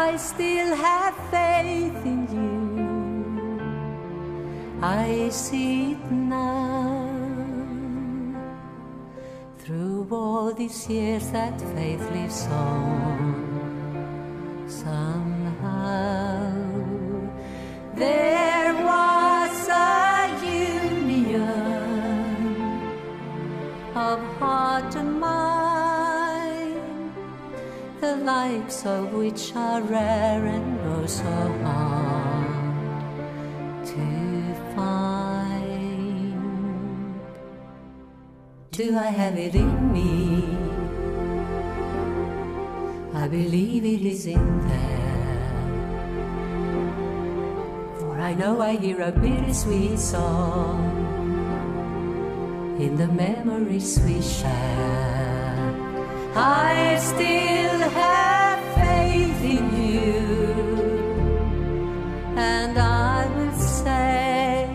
I still have faith in you. I see it now. Through all these years that faith lives on, somehow there was a union of heart and mind, the likes of which are rare and oh so hard to find. Do I have it in me? I believe it is in there, for I know I hear a bittersweet song in the memories we share. I still have faith in you, and I will say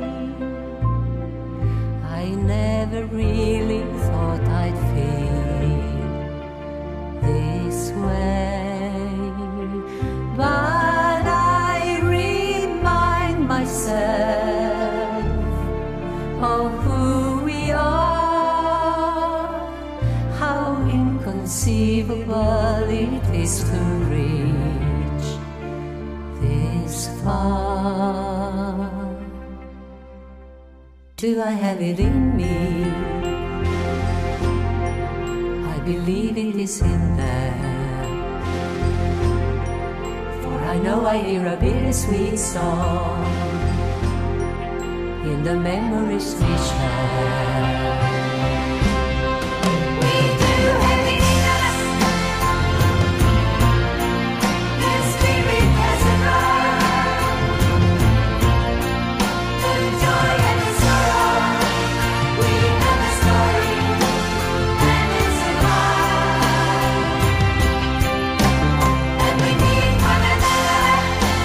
I never really thought I'd feel this way, but I remind myself of who we are, how inconceivable it is to reach this far. Do I have it in me? I believe it is in there, for I know I hear a bittersweet song in the memories we share. We do have it in us, the spirit has arrived, the joy and the sorrow. We have a story and it's alive, and we need one another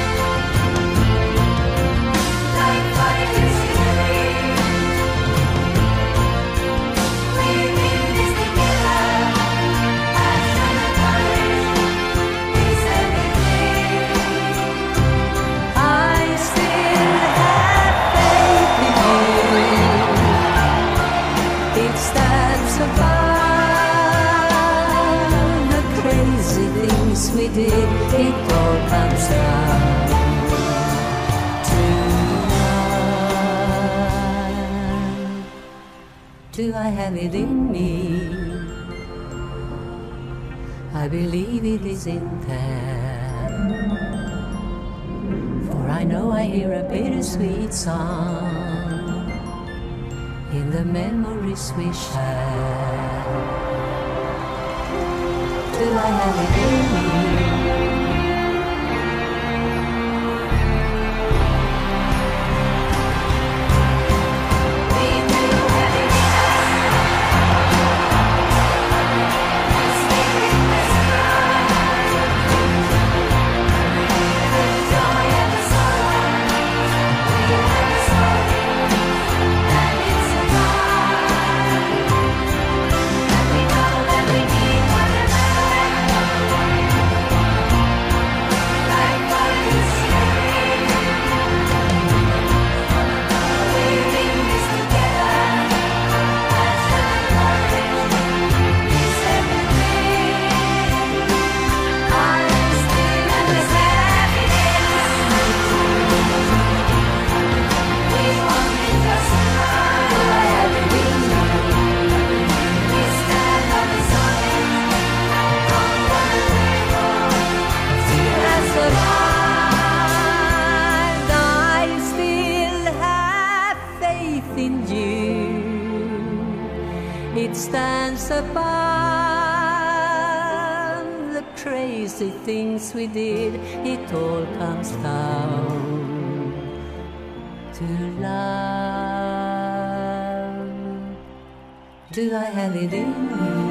like fire is in the wind. We're in this together, passion and courage is everything. I still have faith in you. It stands above the crazy things we did. It all comes down to love. Do I have it in me? I believe it is in there, for I know I hear a bittersweet song in the memories we share. Do I have it in me? We do have it in us, the spirit has arrived, the joy and the sorrow. We have a story and it's alive, and we know that we need one another like fire is in the wind. We're in this together, passion and courage is everything. I still have this happiness. We only just try. Do I have it in me? We stand on the solid rock on the table. Still has survived. I still have faith in you. It stands above the crazy things we did. It all comes down to love. Do I have it in me?